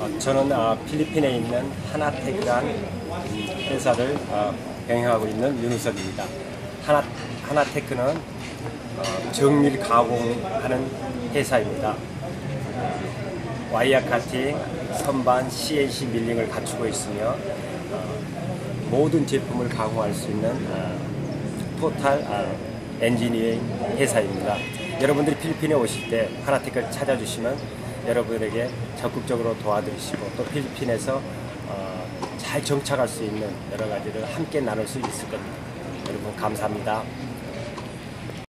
저는 필리핀에 있는 하나테크라는 회사를 경영하고 있는 윤우석입니다. 하나테크는 정밀 가공하는 회사입니다. 와이어 카팅, 선반, CNC 밀링을 갖추고 있으며 모든 제품을 가공할 수 있는 토탈 엔지니어링 회사입니다. 여러분들이 필리핀에 오실 때 하나테크를 찾아주시면 여러분에게 적극적으로 도와드리시고 또 필리핀에서 잘 정착할 수 있는 여러 가지를 함께 나눌 수 있을 겁니다. 여러분 감사합니다.